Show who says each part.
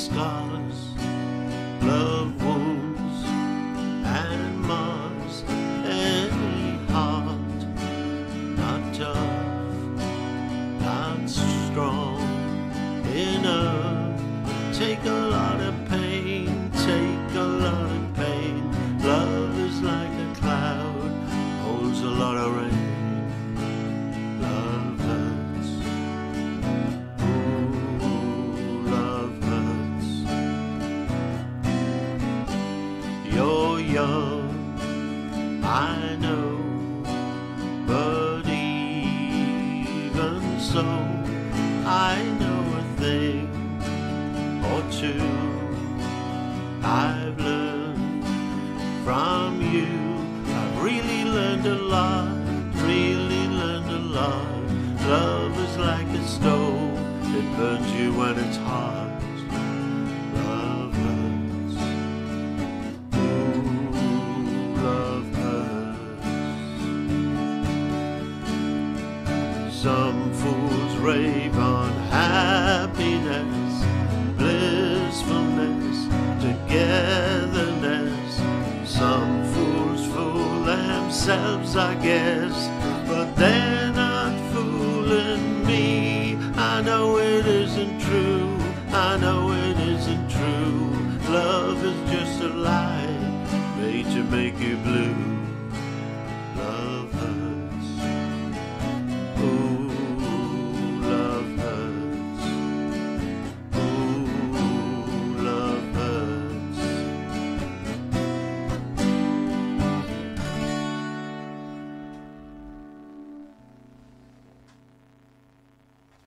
Speaker 1: scars, love wounds and mars any heart not tough, not strong enough. Take a lot of pain, take a lot of pain. Love is like a cloud, holds a lot of rain. Love hurts. Ooh, love hurts. You're young, I know, but even so, I know a thing or two. I've learned from you. I've really learned a lot, really learned a lot. Love is like a stove, it burns you when it's hot. Love hurts. Ooh, love hurts. Some fools rave on happiness, blissfulness, togetherness. Some fools fool themselves, I guess, but they're not fooling me. I know it isn't true, I know it isn't true. Love is just a lie made to make you blue. Love